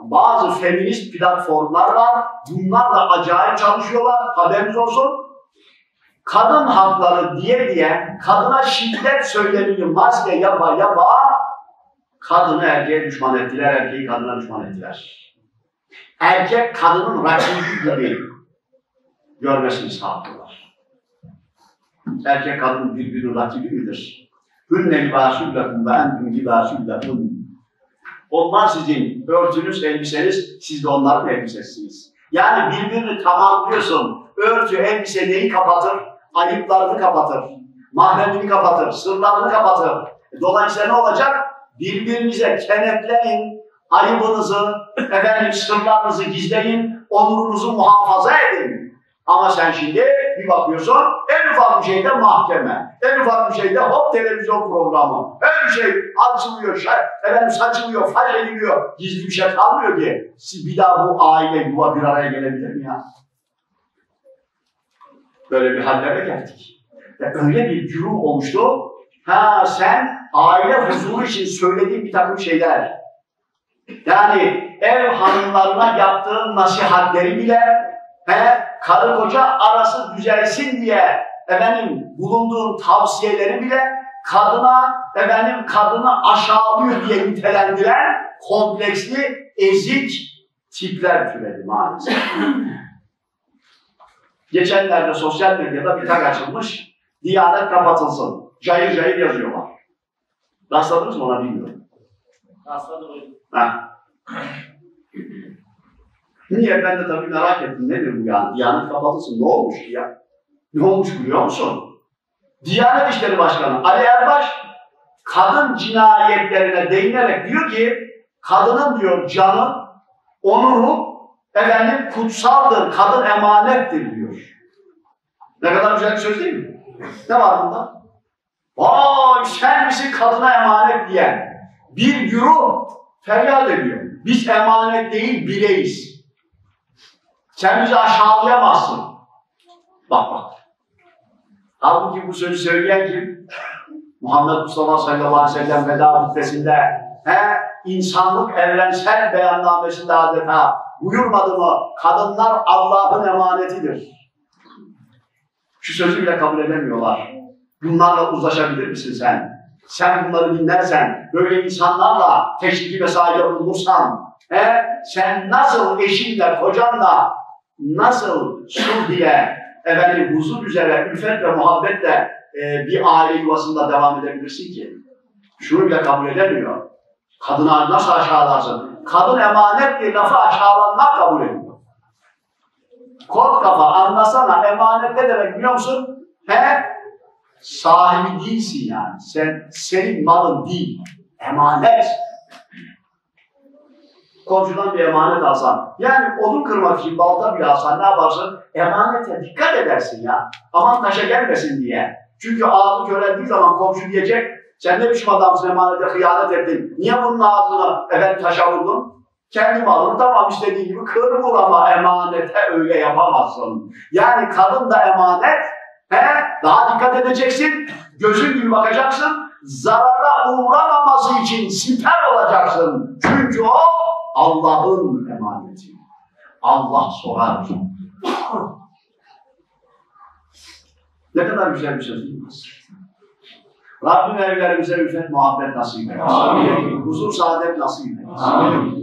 bazı feminist platformlar var. Bunlar da acayip çalışıyorlar. Haberiniz olsun. Kadın hakları diye kadına şiddet söylemini maske yapa kadını erkeğe düşman ettiler, erkeği kadına düşman ettiler. Erkek kadının rakibi gibi görmesini sağlıyorlar. Erkek kadın birbirinin rakibi midir? Hünne libâsû lekum ve entüm libâsû lekum. Onlar sizin örtünüz, elbiseniz, siz de onların elbisesiniz. Yani birbirini tamamlıyorsun. Örtü, elbise neyi kapatır? Ayıplarını kapatır, mahremini kapatır, sırlarını kapatır. Dolayısıyla ne olacak? Birbirinize kenetleyin, ayıbınızı, sırlarınızı gizleyin, onurunuzu muhafaza edin. Ama sen şimdi bir bakıyorsun, en ufak bir şeyde mahkeme, en ufak bir şeyde hop televizyon programı, her şey açılıyor, saçılıyor, faş ediliyor, gizli bir şey kalmıyor ki. Bir daha bu aile, yuva bir araya gelebilir mi ya? Böyle bir hallere geldik. Öyle bir güruh oluştu, sen aile huzuru için söylediğin bir takım şeyler, yani ev hanımlarına yaptığın nasihatleri bile, karı koca arası düzelsin diye bulunduğun tavsiyeleri bile kadını aşağılıyor diye nitelendiren kompleksli, ezik tipler türedi maalesef. Geçenlerde sosyal medyada bir tag açılmış, Diyanet kapatılsın. Cayır cayır yazıyorlar. Rastladınız mı ona bilmiyorum. Rastladım. Niye? Ben de tabii merak ettim. Nedir bu yani? Diyanet kapatılsın. Ne olmuş ki ya? Ne olmuş biliyor musun? Diyanet İşleri Başkanı Ali Erbaş, kadın cinayetlerine değinerek diyor ki, kadının diyor canı, onuru, kutsaldır, kadın emanettir diyor. Ne kadar güzel bir söz değil mi? Ne var bunda? Vay sen misin kadına emanet diyen? Bir güruh feryat ediyor. Biz emanet değil bireyiz. Sen bizi aşağılayamazsın. Bak. Halbuki bu sözü söyleyen kim? Muhammed Mustafa sallallahu aleyhi ve sellem veda hutbesinde insanlık evrensel beyannamesinde adeta buyurmadı mı? Kadınlar Allah'ın emanetidir. Şu sözü bile kabul edemiyorlar. Bunlarla uzlaşabilir misin sen? Sen bunları dinlersen, böyle insanlarla teşviki vesaire bulursan, sen nasıl eşinle, kocanla, nasıl sulh ile, huzur üzere, ülfet ve muhabbetle bir aile yuvasında devam edebilirsin ki? Şunu bile kabul edemiyor. Kadına nasıl aşağılarsın? Kadın emanettir, lafı aşağılanmak kabul ediyor. Kot kafa, anlasana, emanet ne demek biliyor musun? Sahibi değilsin yani. Senin malın değil. Emanet. Komşudan bir emanet alsan, yani odun kırmak için balta bile alsan ne yaparsın? Emanete dikkat edersin ya. Aman taşa gelmesin diye. Çünkü ağzı köreldiği zaman komşu diyecek, sen ne biçim adamsın, emanete hıyanet ettin. Niye bunun ağzını taşa vurdun? Kendi malını tamam istediğin gibi kır vur ama emanete öyle yapamazsın. Yani kadın da emanet, daha dikkat edeceksin, gözün gibi bakacaksın, zarara uğramaması için siper olacaksın. Çünkü o Allah'ın emaneti. Allah sorar. Ne kadar güzel bir söz değil mi? Rabbim evlerimize ülfet, muhabbet nasip eylesin. Huzur, saadet nasip eylesin.